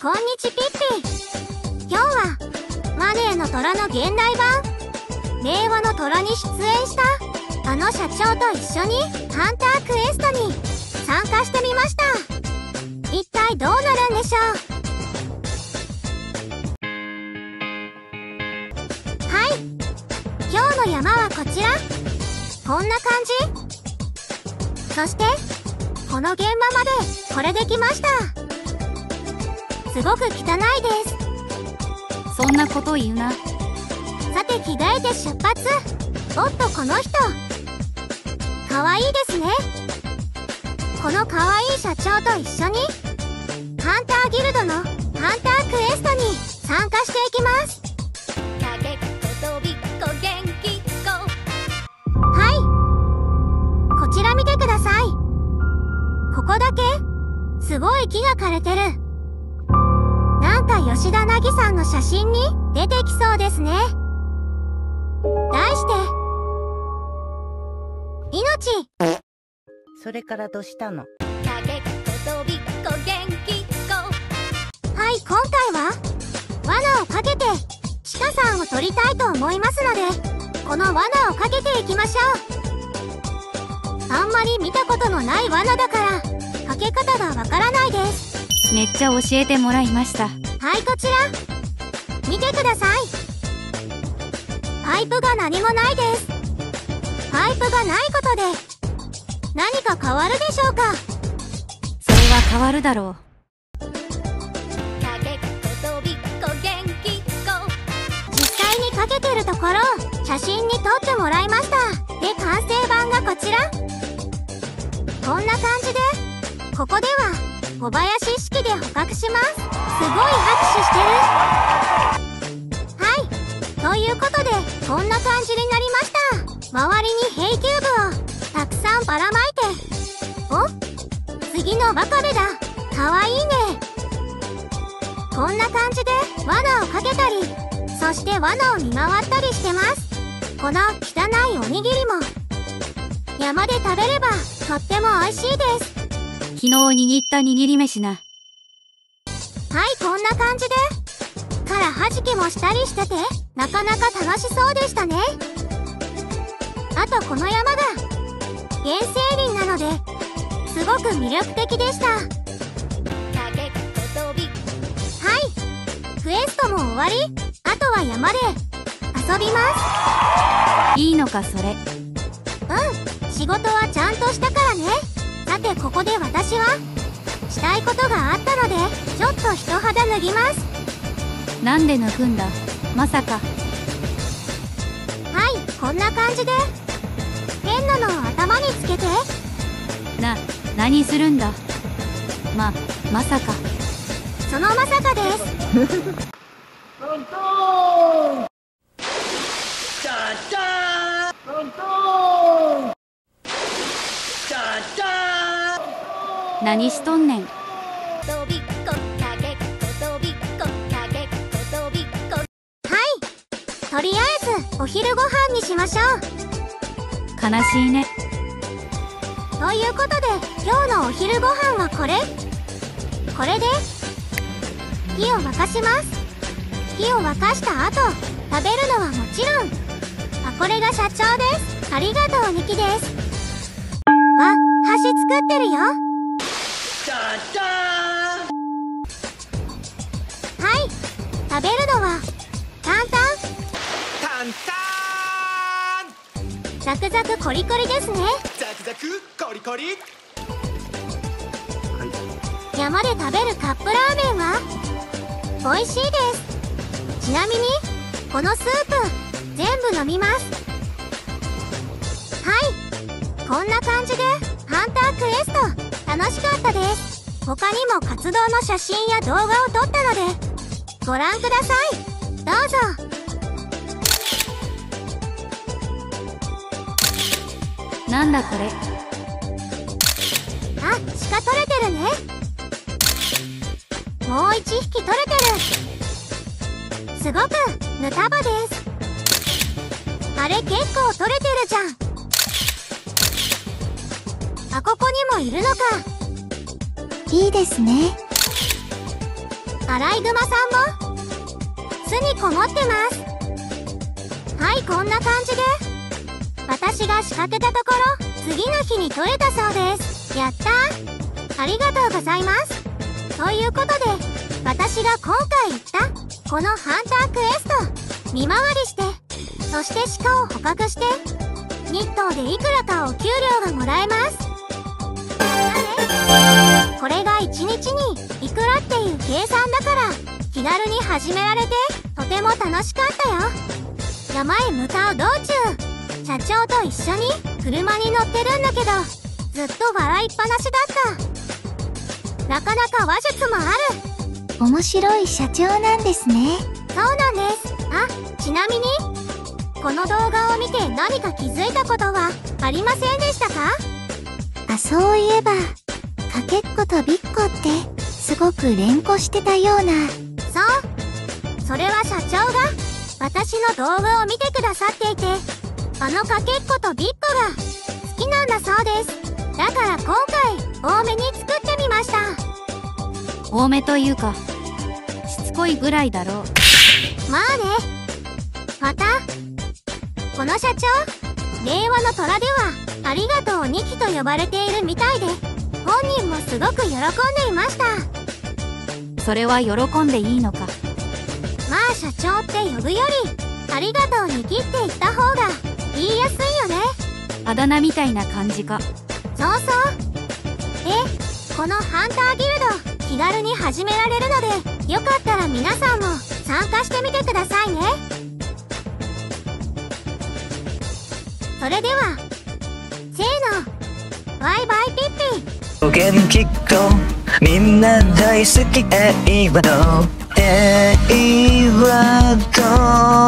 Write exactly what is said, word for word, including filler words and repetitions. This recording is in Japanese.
こんにちピッピ。今日はマネーの虎の現代版令和の虎に出演したあの社長と一緒にハンタークエストに参加してみました。一体どうなるんでしょう。はい、今日の山はこちら。こんな感じ。そしてこの現場までこれできました。すごく汚いです。 そんなこと言うな。 さて着替えて出発。おっとこの人かわいいですね。このかわいい社長と一緒にハンターギルドのハンタークエストに参加していきます。はい、こちら見てください。ここだけすごい木が枯れてる。なんか吉田凪さんの写真に出てきそうですね。題して命。 それからどうしたの？はい、 今回は罠をかけて鹿さんを取りたいと思いますので、この罠をかけていきましょう。あんまり見たことのない罠だからかけ方がわからないです。 めっちゃ教えてもらいました。 はい、こちら見てください。パイプが何もないです。パイプがないことで何か変わるでしょうか。 それは変わるだろう。 実際にかけてるところを写真に撮ってもらいました。で、完成版がこちら。こんな感じでここでは小林式で捕獲します。すごい拍手してる。はい、ということでこんな感じになりました。周りにヘイキューブをたくさんばらまいて。お、次のバカベだ。かわいいね。こんな感じで罠をかけたり、そして罠を見回ったりしてます。この汚いおにぎりも山で食べればとっても美味しいです。 昨日握った握り飯な。 はい、こんな感じでからはじきもしたりしてて、なかなか楽しそうでしたね。あとこの山が原生林なのですごく魅力的でした。はい、クエストも終わり。あとは山で遊びます。 いいのかそれ。 うん、仕事はちゃんとしたからね。さてここで私はしたいことがあったのでちょっと一肌脱ぎます。 なんで脱ぐんだ、まさか。 はい、こんな感じで変なのを頭につけて。 な、何するんだ。ま、まさか。 そのまさかです。 何しとんねん。 はい、とりあえずお昼ご飯にしましょう。 悲しいね。 ということで今日のお昼ご飯はこれ。これで火を沸かします。火を沸かした後食べるのはもちろん、あ、これが社長です。ありがとうニキです。あ、箸作ってるよ。はい、食べるのはタンタンタンタン、ザクザクコリコリですね。 ザクザクコリコリ。 山で食べるカップラーメンは美味しいです。ちなみにこのスープ全部飲みます。はい、こんな感じでハンタークエスト楽しかったです。他にも活動の写真や動画を撮ったのでご覧ください。どうぞ。 なんだこれ。 あ、鹿取れてるね。もう一匹取れてる。すごくぬたばです。あれ結構取れてるじゃん。あ、ここにもいるのか。いいですね。 アライグマさんも巣にこもってます。はい、こんな感じで私が仕掛けたところ次の日に取れたそうです。やったー、ありがとうございます。ということで私が今回言ったこのハンタークエスト見回りして、そして鹿を捕獲して日頭でいくらかお給料がもらえます。これがいちにちにいくらっていう計算だから気軽に始められてとても楽しかったよ。山へ向かう道中、社長と一緒に車に乗ってるんだけどずっと笑いっぱなしだった。なかなか話術もある。 面白い社長なんですね。 そうなんです。あ、ちなみにこの動画を見て何か気づいたことはありませんでしたか？ あ、そういえばかけっことびっこってすごく連呼してたような。 そう、それは社長が私の動画を見てくださっていて、あのかけっことびっこが好きなんだそうです。だから今回多めに作ってみました。 多めというかしつこいぐらいだろう。 まあね。またこの社長、令和の虎ではありがとうにきと呼ばれているみたいで本人もすごく喜んでいました。 それは喜んでいいのか。 まあ社長って呼ぶよりありがとうにきって言った方が言いやすいよね。 あだ名みたいな感じか。 そうそう。で、このハンターギルド気軽に始められるのでよかったら皆さんも参加してみてくださいね。それではせーの、バイバイピッピ。 お元気とみんな大好き平和の平和と